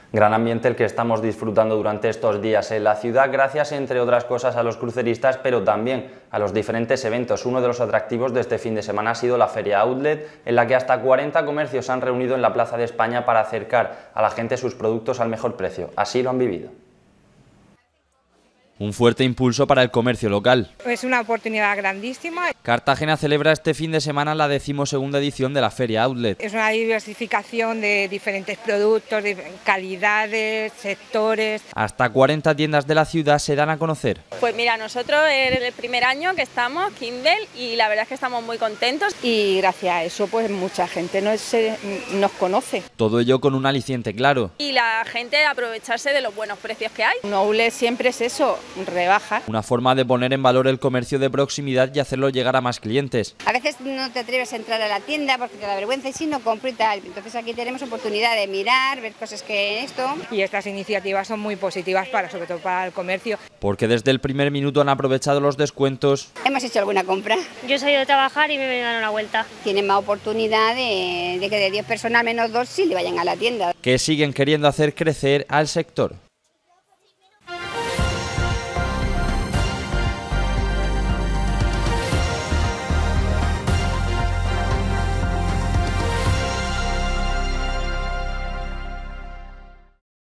Gran ambiente el que estamos disfrutando durante estos días en la ciudad, gracias entre otras cosas a los cruceristas, pero también a los diferentes eventos. Uno de los atractivos de este fin de semana ha sido la Feria Outlet, en la que hasta 40 comercios se han reunido en la Plaza de España para acercar a la gente sus productos al mejor precio. Así lo han vivido. Un fuerte impulso para el comercio local. Es una oportunidad grandísima. Cartagena celebra este fin de semana la 12ª edición de la Feria Outlet. Es una diversificación de diferentes productos, de calidades, sectores. Hasta 40 tiendas de la ciudad se dan a conocer. Pues mira, nosotros es el primer año que estamos, Kindle, y la verdad es que estamos muy contentos. Y gracias a eso pues mucha gente nos conoce. Todo ello con un aliciente claro. Y la gente aprovecharse de los buenos precios que hay. Un outlet siempre es eso, rebaja. Una forma de poner en valor el comercio de proximidad y hacerlo llegar a más clientes. A veces no te atreves a entrar a la tienda porque te da vergüenza y si no compro y tal. Entonces aquí tenemos oportunidad de mirar, ver cosas que esto. Y estas iniciativas son muy positivas sobre todo para el comercio. Porque desde el primer minuto han aprovechado los descuentos. ¿Hemos hecho alguna compra? Yo he salido de trabajar y me he venido a dar una vuelta. Tienen más oportunidad de que de 10 personas al menos 2 sí le vayan a la tienda. Que siguen queriendo hacer crecer al sector.